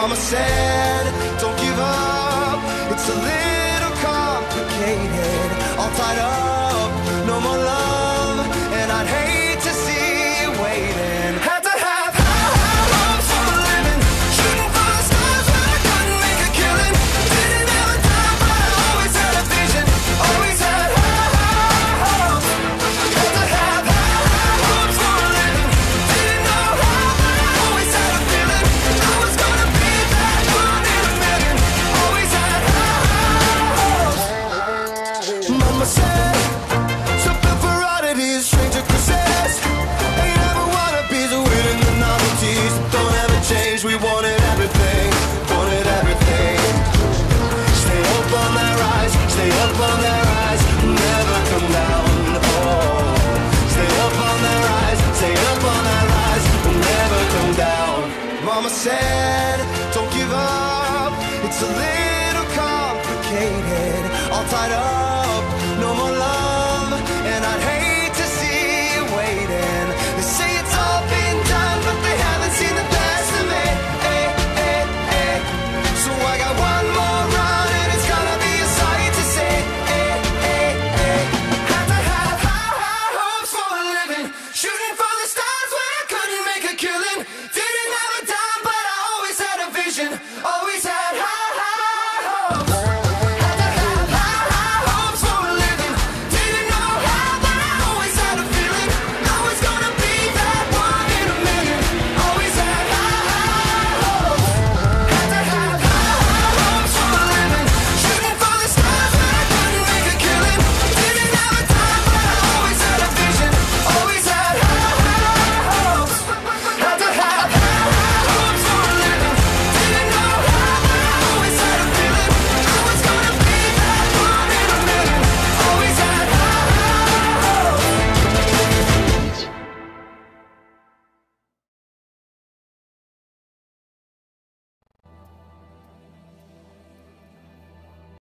Mama said, don't give up. It's a little complicated. All tied up, no more love, and I'd hate to see you waiting. Had to have high hopes for a living, shooting for the stars when I couldn't make a killing. Didn't have a dime, but I always had a vision. Always had high hopes. Had to have high hopes for a living. Didn't know how, but I always had a feeling I was gonna be that one in a million. Always had high hopes. Mama said, something for oddities, stranger kisses. Ain't ever wannabes, winning the novelties. Don't ever change, we wanted everything, wanted everything. Stay up on that rise, stay up on that rise, never come down, oh. Stay up on that rise, stay up on that rise, never come down. Mama said, don't give up, it's a little complicated, all tied up.